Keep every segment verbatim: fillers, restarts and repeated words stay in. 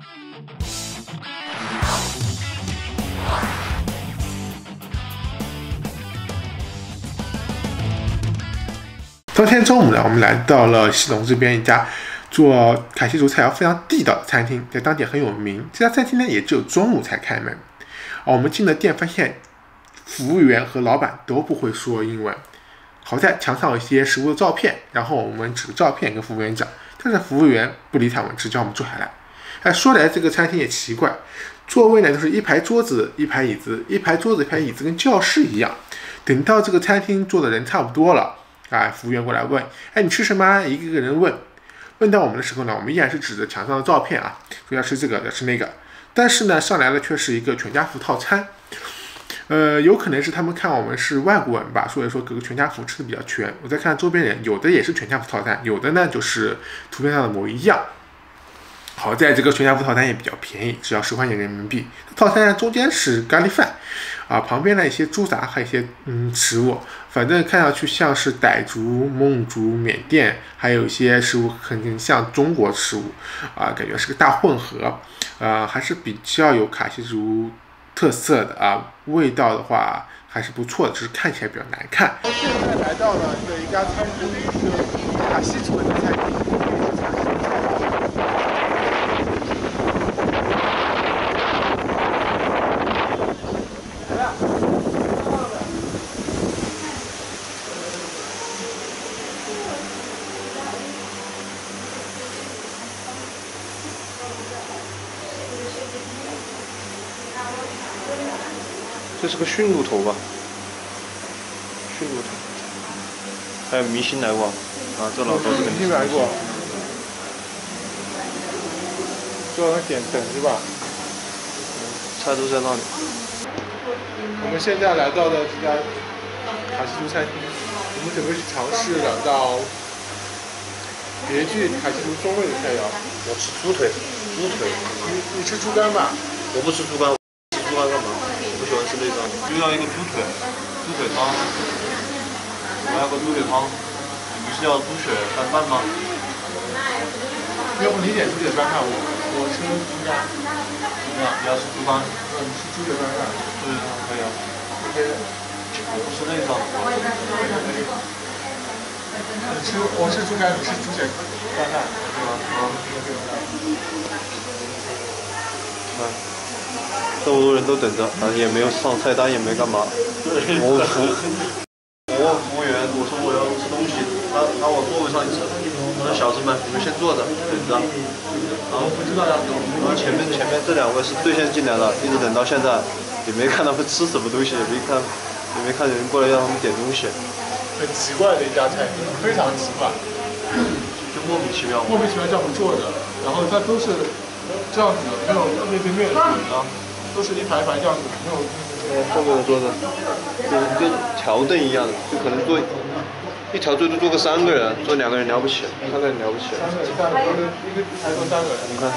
昨天中午呢，我们来到了西隆这边一家做凯西族菜肴非常地道的餐厅，在当地很有名。这家餐厅呢，也只有中午才开门。啊，我们进了店，发现服务员和老板都不会说英文。好在墙上有一些食物的照片，然后我们指个照片跟服务员讲，但是服务员不理睬我们，只叫我们坐下来。哎，说来这个餐厅也奇怪，座位呢就是一排桌子一排椅子，一排桌子一排椅子，跟教室一样。等到这个餐厅坐的人差不多了。啊，服务员过来问，哎，你吃什么？一个个人问，问到我们的时候呢，我们依然是指着墙上的照片啊，说要吃这个，要吃那个。但是呢，上来了却是一个全家福套餐。呃，有可能是他们看我们是外国人吧，所以说给个全家福吃的比较全。我再看周边人，有的也是全家福套餐，有的呢就是图片上的模一样。好在这个全家福套餐也比较便宜，只要十块钱人民币。套餐中间是咖喱饭，啊，旁边呢一些猪杂，还有一些嗯食物，反正看上去像是傣族、蒙族、缅甸，还有一些食物很像中国食物，啊，感觉是个大混合，呃，还是比较有卡西族特色的啊。味道的话还是不错的，只是看起来比较难看。现在来到了一家餐厅，是卡西族的餐厅。 这是个驯鹿头吧？驯鹿头，还有明星来过啊，这老头子明星来过，就让他点等是吧？ 菜都在那里。 我们现在来到的这家卡西族餐厅，我们准备去尝试两道别具卡西族风味的菜肴。 我吃猪腿，猪腿。 你你吃猪肝吧？ 我不吃猪肝，吃猪肝干嘛？我不喜欢吃内脏。就要一个猪腿，猪腿汤。我要个猪腿汤。你是要猪血拌饭吗？ 要不你点猪血拌饭，我我吃猪肝。 你要你要吃猪肝？ 嗯，吃猪血拌饭。 猪血汤可以啊。 OK。 我不吃内脏。 你吃我吃猪肝，你吃猪血拌饭，对吧？ 啊。看，这么多人都等着，啊，也没有上菜单，也没干嘛。我服，我问服务员，我说我要吃东西，他拿我座位上一指，我说小子们，你们先坐着等着。然后不知道要等，然后前面前面这两位是最先进来的，一直等到现在，也没看他们吃什么东西，也没看，也没看人过来让他们点东西。 很奇怪的一家餐厅，非常奇怪， 就莫名其妙， 莫名其妙这样坐着，然后它都是这样子，没有面对面啊，都是一排一排这样子，没有。 呃，后面的桌子，跟跟条凳一样的，就可能坐一条最多坐个三个人，坐两个人了不起，三个人了不起。 三个人，三个人，一个还坐三个人。 你看，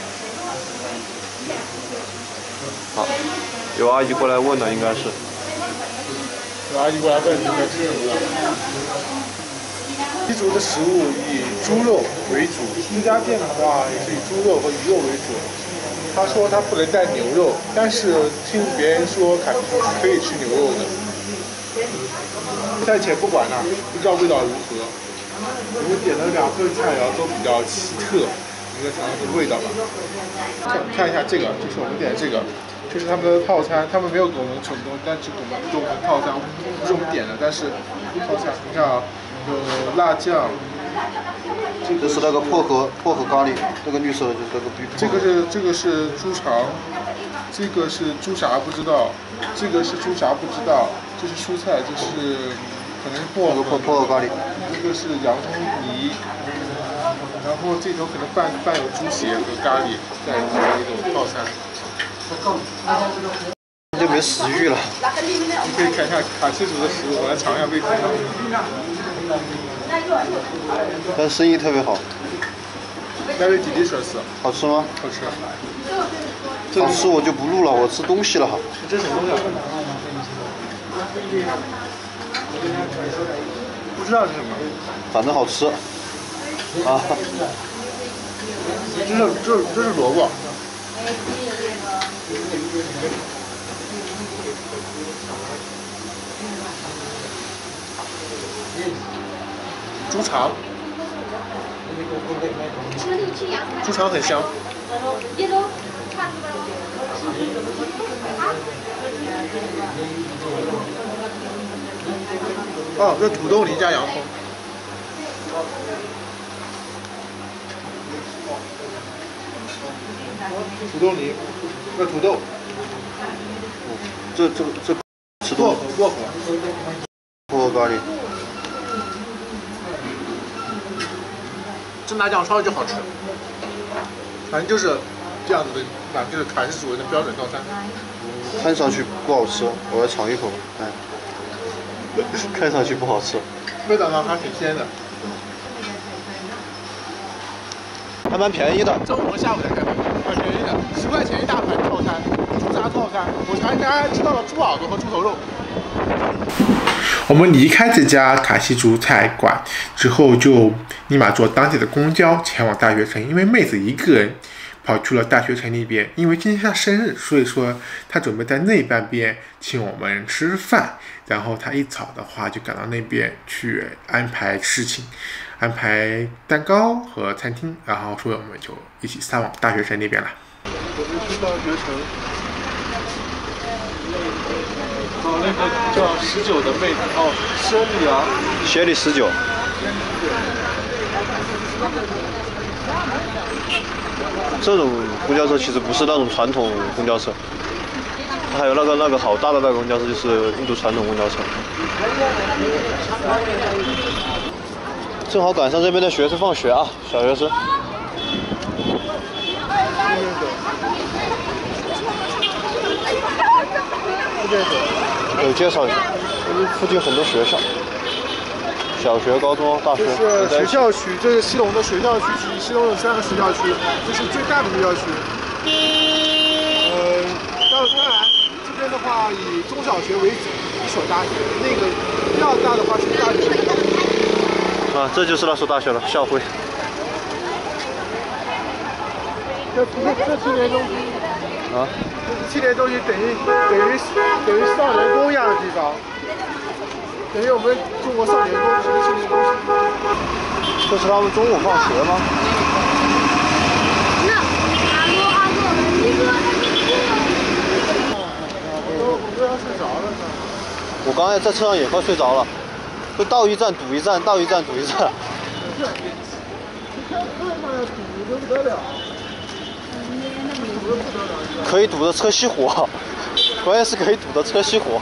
好，有阿姨过来问了，应该是。 有阿姨过来问你们吃什么了。西族的食物以猪肉为主，这家店的话也是以猪肉和鱼肉为主。他说他不能带牛肉，但是听别人说凯西族是可以吃牛肉的。暂且不管了，不知道味道如何。我们点了两份菜肴都比较奇特，应该尝尝这个味道吧。看看一下这个，就是我们点的这个，这是他们的套餐，他们没有给我们什么东西，但是给我们给我们套餐，不是我们点的，但是套餐你看啊，有辣酱。 这是那个薄荷薄荷咖喱，这个绿色的就是这个绿。 这个是这个是猪肠，这个是猪啥不知道，这个是猪啥不知道，这是蔬菜，这是可能是薄荷薄薄荷咖喱， 这个是洋葱泥，然后这种可能拌拌有猪血和咖喱在一起的一种套餐。 就没食欲了。 你可以看一下卡西族的食物，我来尝一下味道。 但生意特别好。 Very delicious。 好吃吗？ 好吃。 好吃我就不录了，我吃东西了哈。 这是什么东西？不知道是什么。 反正好吃。啊。 这是这这是萝卜。 猪肠，猪肠很香。哦，这土豆泥加洋葱。土豆泥，这土豆。 这这这吃薄荷，薄荷， 薄荷咖喱。 这辣酱烧就好吃，反正就是这样子的，反正就是凯式主人的标准套餐。 看上去不好吃，我要尝一口。哎，看上去不好吃， 味道呢还挺鲜的， 还蛮便宜的。 中午和下午才开门，蛮便宜的，十块钱一大盘套餐，猪杂套餐，我还还吃到了猪耳朵和猪头肉。我们离开这家卡西族菜馆之后，就立马坐当地的公交前往大学城，因为妹子一个人跑去了大学城那边，因为今天是她生日，所以说她准备在那半边请我们吃饭。然后她一早的话就赶到那边去安排事情，安排蛋糕和餐厅，然后所以我们就一起散往大学城那边了。 我们去大学城。找那个叫十九的妹子哦，生理啊，协理十九。这种公交车其实不是那种传统公交车，它还有那个那个好大的那个公交车，就是印度传统公交车。正好赶上这边的学生放学啊，小学生。有介绍一下，因为附近很多学校，小学、高中、大学。 这是学校区，这是西隆的学校区之一。西隆有三个学校区，这是最大的学校区。呃，当当然，这边的话以中小学为主，一所大学。那个第二大的话是大学。 啊，这就是那所大学了，校徽。 这这这青年中心。 啊。 青年中心等于等于等于少年宫一样的地方，等于我们中国少年宫是个青年中心。 这是他们中午放学吗？ 那阿哥阿哥，你说我都我都要睡着了呢。 我刚才在车上也快睡着了，就到一站堵一站，到一站堵一站。 你看路上要堵得不得了。 可以堵得车熄火，关键是可以堵得车熄火。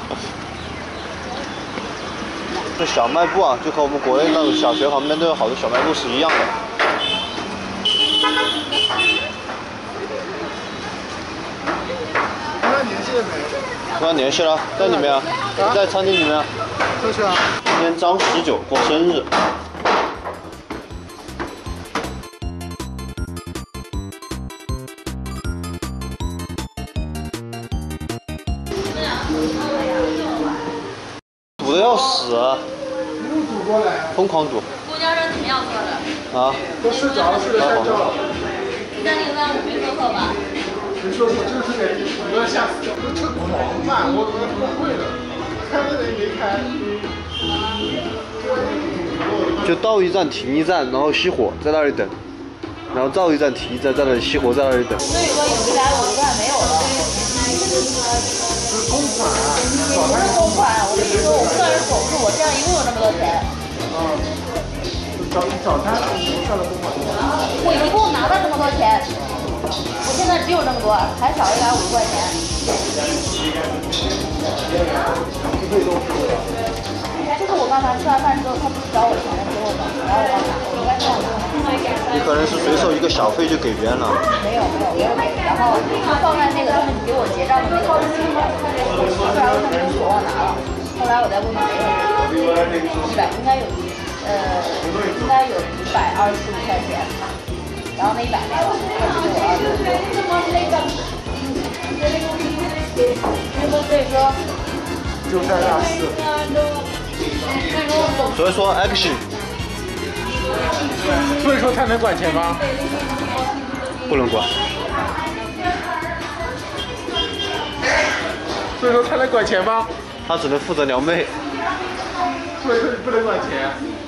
这小卖部啊，就和我们国内那种小学旁边都有好多小卖部是一样的。 跟他联系了没？ 跟他联系了，在里面啊，啊在餐厅里面啊。 过去啊。 今天张十九过生日。堵得要死啊！ 又堵过来， 疯狂堵。 公交车怎么样坐的？ 啊？ 都睡着了，睡得太觉了。 一三零三五没坐错吧？ 没说错，这个是给我要吓死了，这车狂慢，我我崩溃了，开的人没开。 就到一站停一站，然后熄火，在那里等，然后到一站停一站，在那里熄火，在那里等。 所以说有一来五段没有了。 这是公款， 不是公款，我跟你说，我不知道是总数，我这样一共有那么多钱。 啊，早早餐我上了公款。 我一共拿了这么多钱，我现在只有那么多，还少一百五十块钱。就是我刚才吃完饭之后，他不是找我钱的时候吗？然后我拿，我应该这样拿。 你可能是随手一个小费就给别人了。 没有没有没有给，然后就放在那个就是你给我结账的那个东西里面，不然我没有手忘拿了。后来我再问他没有，一百应该有一呃应该有一百二十五块钱，然后那一百没了，他只给我二十五。所以说。 就在那四。 所以说 action。 所以说他能管钱吗？ 不能管。 所以说他能管钱吗？ 他只能负责撩妹。 所以说你不能管钱。